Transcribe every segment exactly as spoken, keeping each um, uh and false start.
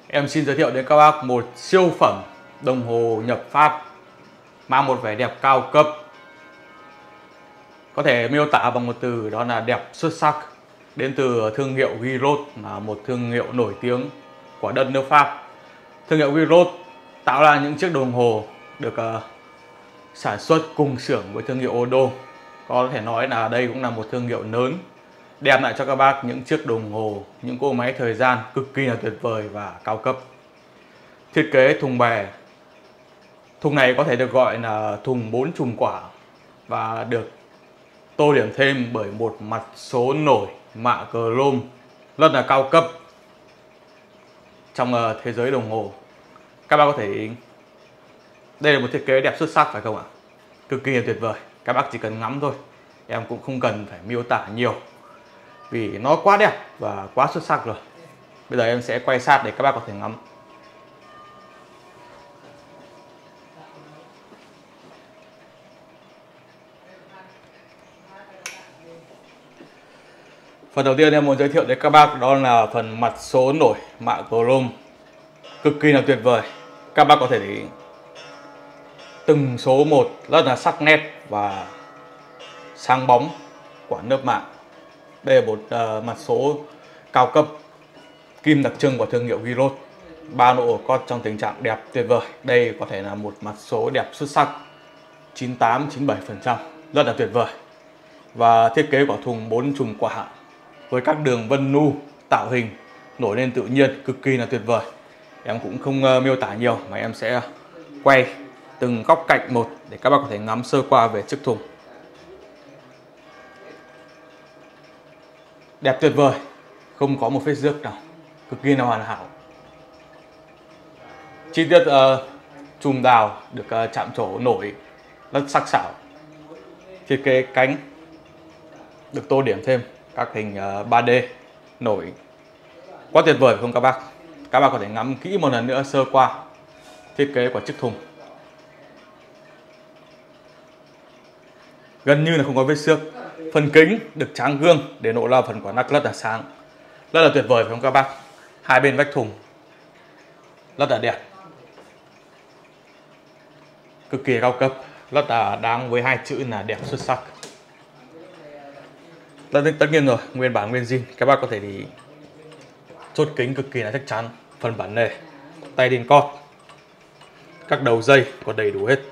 Em xin giới thiệu đến các bác một siêu phẩm đồng hồ nhập Pháp mang một vẻ đẹp cao cấp. Có thể miêu tả bằng một từ, đó là đẹp xuất sắc. Đến từ thương hiệu Guillot, là một thương hiệu nổi tiếng của đất nước Pháp. Thương hiệu Guillot tạo ra những chiếc đồng hồ được uh, sản xuất cùng xưởng với thương hiệu Odo. Có thể nói là đây cũng là một thương hiệu lớn, đem lại cho các bác những chiếc đồng hồ, những cỗ máy thời gian cực kỳ là tuyệt vời và cao cấp. Thiết kế thùng bè. Thùng này có thể được gọi là thùng bốn chùm quả và được tô điểm thêm bởi một mặt số nổi mạ chrome rất là cao cấp trong thế giới đồng hồ. Các bác có thể, đây là một thiết kế đẹp xuất sắc phải không ạ? Cực kỳ là tuyệt vời. Các bác chỉ cần ngắm thôi, em cũng không cần phải miêu tả nhiều vì nó quá đẹp và quá xuất sắc rồi. Bây giờ em sẽ quay sát để các bác có thể ngắm. Phần đầu tiên em muốn giới thiệu đến các bác đó là phần mặt số nổi mạ chrome, cực kỳ là tuyệt vời. Các bác có thể thấy từng số một rất là sắc nét và sáng bóng của lớp mạ. Đây là một uh, mặt số cao cấp, kim đặc trưng của thương hiệu Guillot. Ba lỗ cót trong tình trạng đẹp tuyệt vời. Đây có thể là một mặt số đẹp xuất sắc, chín mươi tám chín mươi bảy phần trăm, rất là tuyệt vời. Và thiết kế của thùng bốn chùm quả với các đường vân nu tạo hình nổi lên tự nhiên, cực kỳ là tuyệt vời. Em cũng không uh, miêu tả nhiều mà em sẽ quay từng góc cạnh một để các bác có thể ngắm sơ qua về chiếc thùng. Đẹp tuyệt vời, không có một vết rước nào, cực kỳ là hoàn hảo. Chi tiết uh, chùm đào được uh, chạm trổ nổi rất sắc sảo. Thiết kế cánh được tô điểm thêm các hình uh, ba D nổi quá tuyệt vời không các bác? Các bác có thể ngắm kỹ một lần nữa sơ qua thiết kế của chiếc thùng. Gần như là không có vết xước. Phần kính được tráng gương để lộ ra phần quả nắp rất là sáng, rất là tuyệt vời phải không các bác? Hai bên vách thùng rất là đẹp, cực kỳ cao cấp, rất là đáng với hai chữ là đẹp xuất sắc. Tất nhiên rồi, nguyên bản nguyên zin. Các bác có thể thì chốt kính cực kỳ là chắc chắn. Phần bản nề, tay đinh cót, các đầu dây có đầy đủ hết.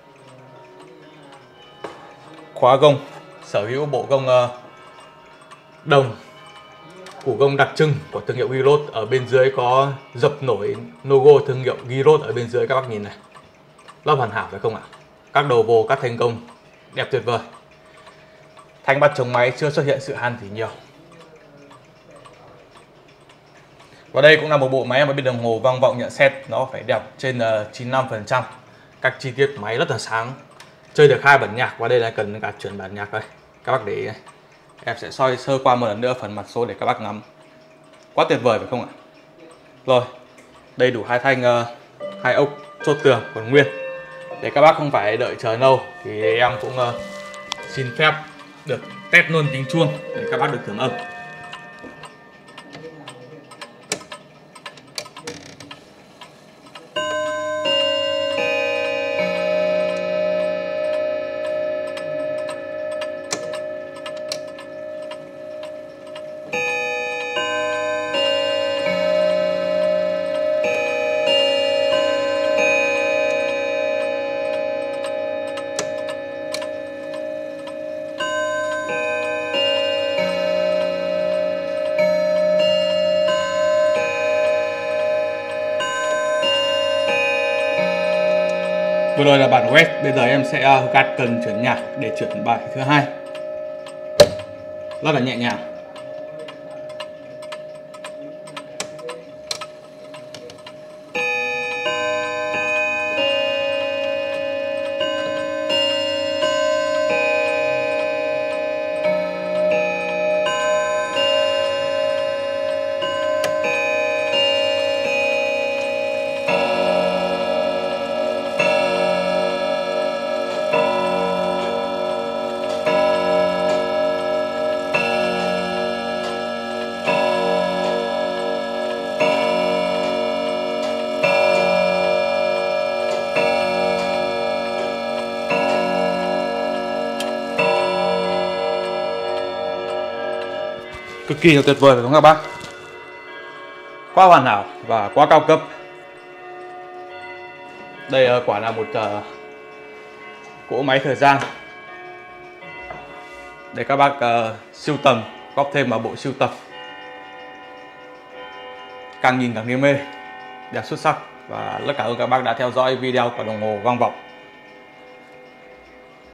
Khóa gông sở hữu bộ gông uh, đồng, củ gông đặc trưng của thương hiệu Guillot. Ở bên dưới có dập nổi logo thương hiệu Guillot ở bên dưới, các bác nhìn này, rất hoàn hảo phải không ạ? Các đầu vồ các thành công đẹp tuyệt vời. Thanh bắt chống máy chưa xuất hiện sự han thì nhiều. Và đây cũng là một bộ máy mà bên đồng hồ vang vọng nhận xét nó phải đẹp trên chín mươi lăm phần trăm. Các chi tiết máy rất là sáng, chơi được hai bản nhạc, và đây là cần cả chuyển bản nhạc đây. Các bác để ý này. Em sẽ soi sơ qua một lần nữa phần mặt số để các bác ngắm. Quá tuyệt vời phải không ạ? Rồi, đầy đủ hai thanh uh, hai ốc chốt tường còn nguyên. Để các bác không phải đợi chờ lâu thì em cũng uh, xin phép được test luôn tiếng chuông để các bác được thưởng âm. Vừa rồi là bản West, bây giờ em sẽ uh, gạt cần chuyển nhạc để chuyển bài thứ hai. Rất là nhẹ nhàng. Cực kỳ là tuyệt vời phải không các bác? Quá hoàn hảo và quá cao cấp. Đây quả là một uh, cỗ máy thời gian để các bác uh, sưu tầm, góp thêm vào bộ sưu tập. Càng nhìn càng đam mê, đẹp xuất sắc. Và rất cảm ơn các bác đã theo dõi video của đồng hồ Vang Vọng.